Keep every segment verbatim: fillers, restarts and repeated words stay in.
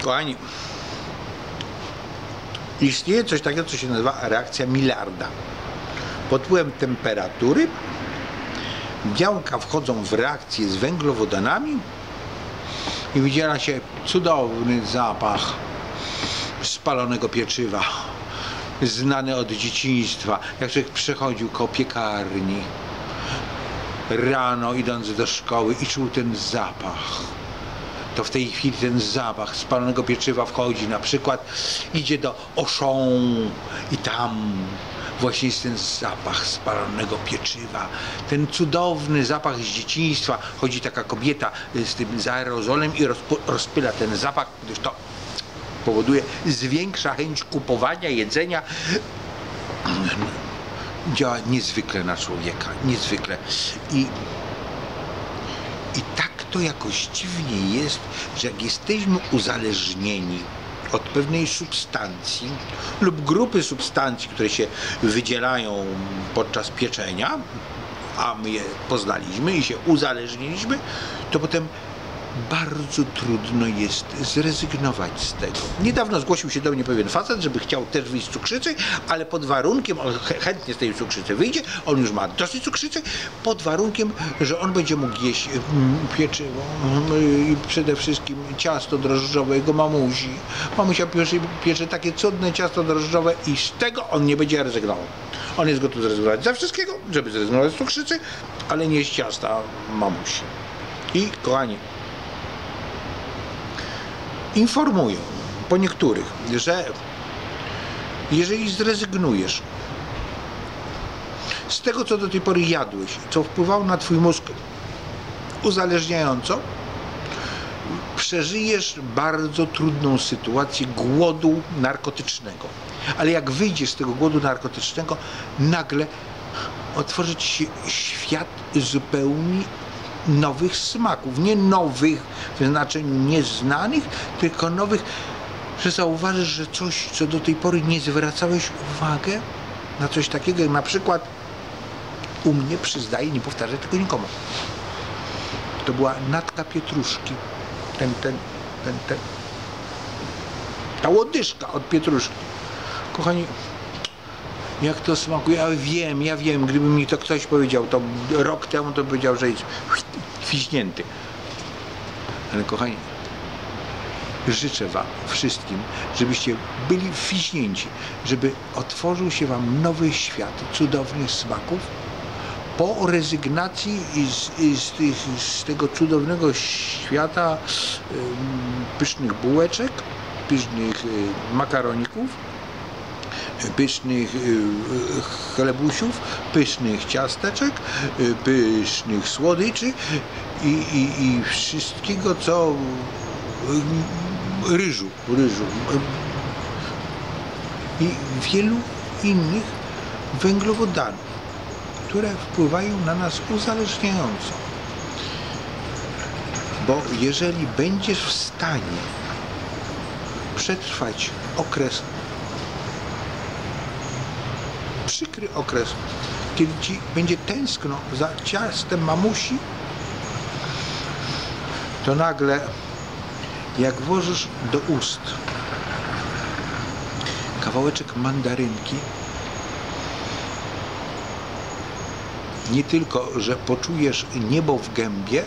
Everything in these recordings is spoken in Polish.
Kochani, istnieje coś takiego, co się nazywa reakcja Millarda. Pod wpływem temperatury białka wchodzą w reakcję z węglowodanami i wydziela się cudowny zapach spalonego pieczywa, znany od dzieciństwa. Jak człowiek przechodził koło piekarni rano idąc do szkoły i czuł ten zapach, to w tej chwili ten zapach spalonego pieczywa wchodzi, na przykład idzie do Auchan i tam właśnie jest ten zapach spalonego pieczywa, ten cudowny zapach z dzieciństwa. Chodzi taka kobieta z tym z aerozolem i rozpyla ten zapach, gdyż to powoduje, zwiększa chęć kupowania, jedzenia. Działa niezwykle na człowieka, niezwykle. I, i tak to jakoś dziwnie jest, że jak jesteśmy uzależnieni od pewnej substancji lub grupy substancji, które się wydzielają podczas pieczenia, a my je poznaliśmy i się uzależniliśmy, to potem bardzo trudno jest zrezygnować z tego. Niedawno zgłosił się do mnie pewien facet, żeby chciał też wyjść z cukrzycy, ale pod warunkiem, on chętnie z tej cukrzycy wyjdzie, on już ma dosyć cukrzycy, pod warunkiem, że on będzie mógł jeść pieczywo i przede wszystkim ciasto drożdżowe jego mamusi. Mamusia piecze, piecze takie cudne ciasto drożdżowe i z tego on nie będzie rezygnował. On jest gotów zrezygnować ze wszystkiego, żeby zrezygnować z cukrzycy, ale nie z ciasta mamusi. I kochani, informują po niektórych, że jeżeli zrezygnujesz z tego, co do tej pory jadłeś, co wpływało na twój mózg uzależniająco, przeżyjesz bardzo trudną sytuację głodu narkotycznego. Ale jak wyjdziesz z tego głodu narkotycznego, nagle otworzy ci się świat zupełnie nowych smaków, nie nowych w znaczeniu nieznanych, tylko nowych, że zauważysz, że coś, co do tej pory nie zwracałeś uwagę na coś takiego, jak na przykład u mnie, przyznaję, nie powtarzaj tego nikomu, to była natka pietruszki, ten, ten, ten, ten, ta łodyżka od pietruszki. Kochani, jak to smakuje, ja wiem, ja wiem, gdyby mi to ktoś powiedział, to rok temu to powiedział, że jest fiśnięty. Ale kochani, życzę wam wszystkim, żebyście byli wfiśnięci, żeby otworzył się wam nowy świat cudownych smaków po rezygnacji z, z, tych, z tego cudownego świata y, pysznych bułeczek, pysznych y, makaroników, pysznych chlebusiów, pysznych ciasteczek, pysznych słodyczy i, i, i wszystkiego, co ryżu, ryżu i wielu innych węglowodanów, które wpływają na nas uzależniająco. Bo jeżeli będziesz w stanie przetrwać okres, przykry okres, kiedy ci będzie tęskno za ciastem mamusi, to nagle, jak włożysz do ust kawałeczek mandarynki, nie tylko, że poczujesz niebo w gębie,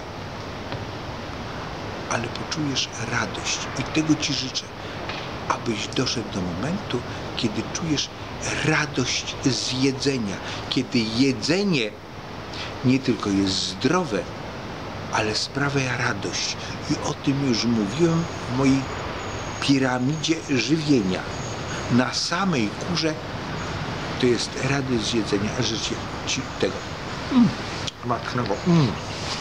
ale poczujesz radość. I tego ci życzę, abyś doszedł do momentu, kiedy czujesz radość z jedzenia, kiedy jedzenie nie tylko jest zdrowe, ale sprawia radość. I o tym już mówiłem w mojej piramidzie żywienia. Na samej górze to jest radość z jedzenia. Życzę ci tego. Mm. Matko, no bo, mm.